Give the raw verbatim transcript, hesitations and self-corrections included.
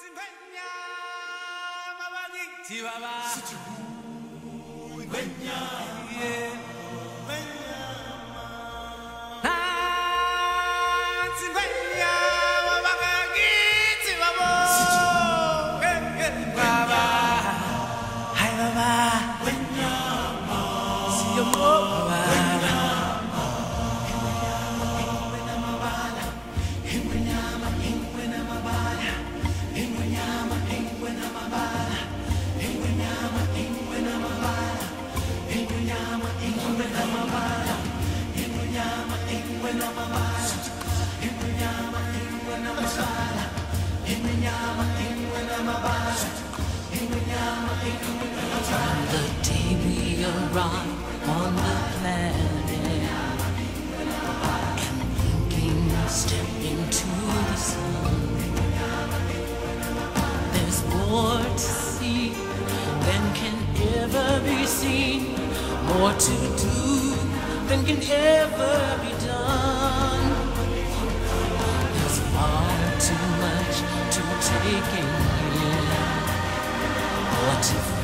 From the day we arrived on the planet and blinking, step into the sun, there's more to see than can ever be seen, more to do than can ever be done. There's far too much to take in here. What if